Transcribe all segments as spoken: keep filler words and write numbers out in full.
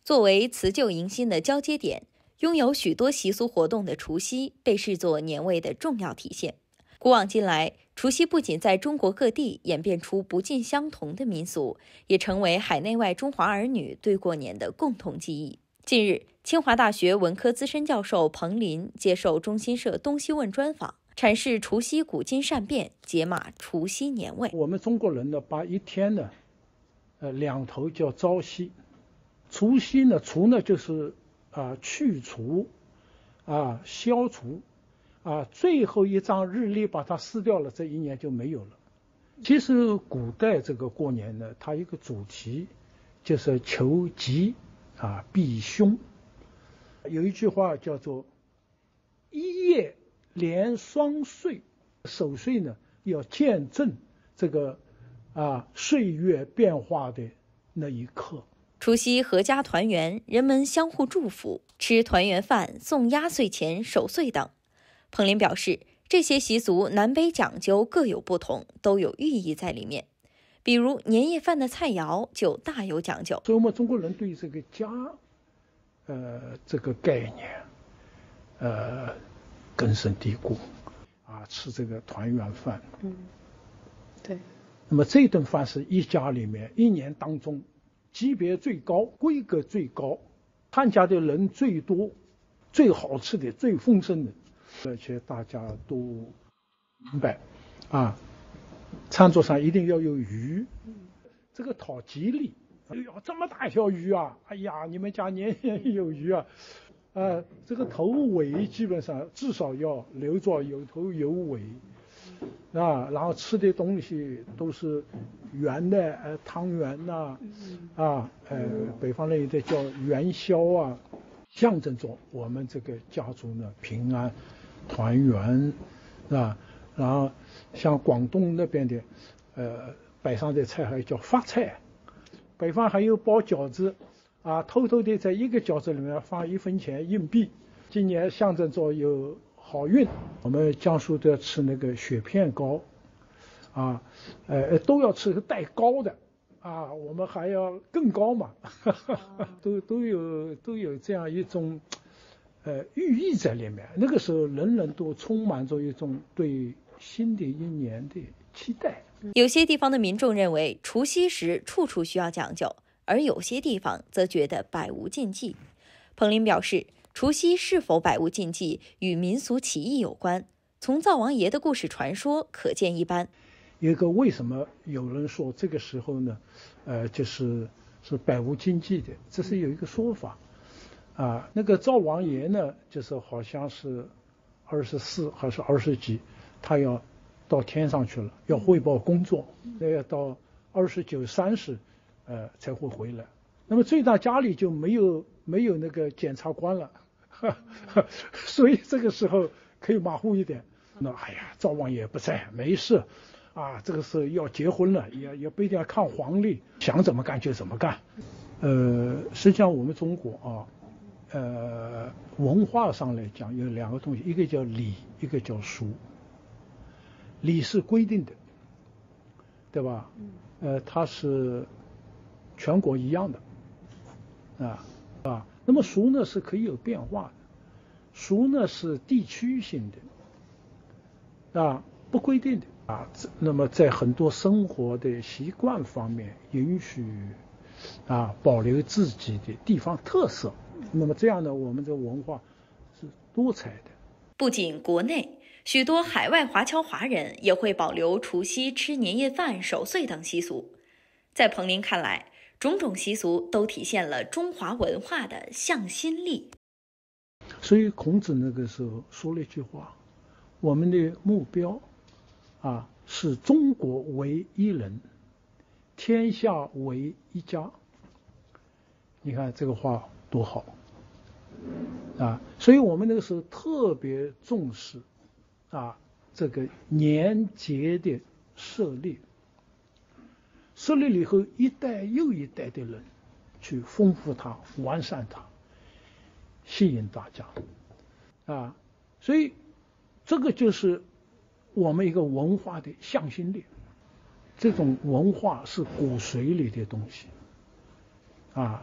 作为辞旧迎新的交接点，拥有许多习俗活动的除夕被视作年味的重要体现。古往今来，除夕不仅在中国各地演变出不尽相同的民俗，也成为海内外中华儿女对过年的共同记忆。近日，清华大学文科资深教授彭林接受中新社东西问专访，阐释除夕古今善变，解码除夕年味。 我们中国人呢，把一天呢，呃，两头叫朝夕。除夕呢，除呢就是啊、呃、去除，啊消除。啊，最后一张日历把它撕掉了，这一年就没有了。其实古代这个过年呢，它一个主题就是求吉啊避凶。有一句话叫做一夜连双岁，守岁呢要见证这个啊岁月变化的那一刻。 除夕阖家团圆，人们相互祝福，吃团圆饭、送压岁钱、守岁等。彭林表示，这些习俗南北讲究各有不同，都有寓意在里面。比如年夜饭的菜肴就大有讲究。 所以我们中国人对这个家，呃，这个概念，呃，根深蒂固。啊，吃这个团圆饭。 嗯，对。 那么这顿饭是一家里面一年当中级别最高、规格最高、参加的人最多、最好吃的、最丰盛的。而且大家都明白，啊，餐桌上一定要有鱼，这个讨吉利。哎呦，这么大一条鱼啊！哎呀，你们家年年有余啊！呃，这个头尾基本上至少要留着有头有尾，啊，然后吃的东西都是圆的，呃，汤圆呐，啊，啊，呃，北方人有的叫元宵啊，象征着我们这个家族呢平安。团圆，啊，然后像广东那边的，呃，摆上的菜还叫发菜，北方还有包饺子，啊，偷偷的在一个饺子里面放一分钱硬币，今年象征着有好运。我们江苏都要吃那个雪片糕，啊，呃，都要吃个带糕的，啊，我们还要更高嘛，哈哈，都都有都有这样一种。呃，寓意在里面。那个时候，人人都充满着一种对新的一年的期待。 有些地方的民众认为，除夕时处处需要讲究，而有些地方则觉得百无禁忌。彭林表示，除夕是否百无禁忌与民俗起义有关，从灶王爷的故事传说可见一斑。 一个为什么有人说这个时候呢，呃，就是是百无禁忌的，这是有一个说法。啊，那个灶王爷呢，就是好像是二十四还是二十几，他要到天上去了，要汇报工作，那要到二十九、三十，呃，才会回来。那么最大家里就没有没有那个检察官了，呵呵，所以这个时候可以马虎一点。那哎呀，灶王爷不在，没事，啊，这个时候要结婚了，也也不一定要看黄历，想怎么干就怎么干。呃，实际上我们中国啊。呃，文化上来讲有两个东西，一个叫礼，一个叫俗。礼是规定的，对吧？呃，它是全国一样的，啊啊。那么俗呢是可以有变化的，俗呢是地区性的，啊，不规定的啊。那么在很多生活的习惯方面，允许啊保留自己的地方特色。那么这样呢，我们的文化是多彩的。 不仅国内，许多海外华侨华人也会保留除夕吃年夜饭、守岁等习俗。在彭林看来，种种习俗都体现了中华文化的向心力。 所以孔子那个时候说了一句话：“我们的目标啊，是中国为一人，天下为一家。”你看这个话多好啊！所以我们那个时候特别重视啊这个年节的设立，设立了以后一代又一代的人去丰富它、完善它，吸引大家啊！所以这个就是我们一个文化的向心力。这种文化是骨髓里的东西啊。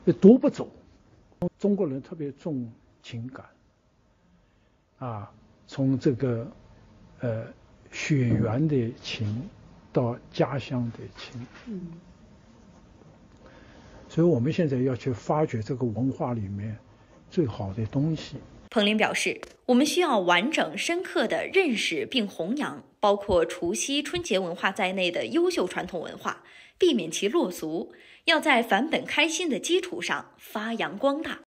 夺不走。中国人特别重情感，啊，从这个呃血缘的情到家乡的情， 嗯， 所以我们现在要去发掘这个文化里面最好的东西。 彭林表示，我们需要完整深刻地认识并弘扬包括除夕、春节文化在内的优秀传统文化，避免其落俗，要在返本开新的基础上发扬光大。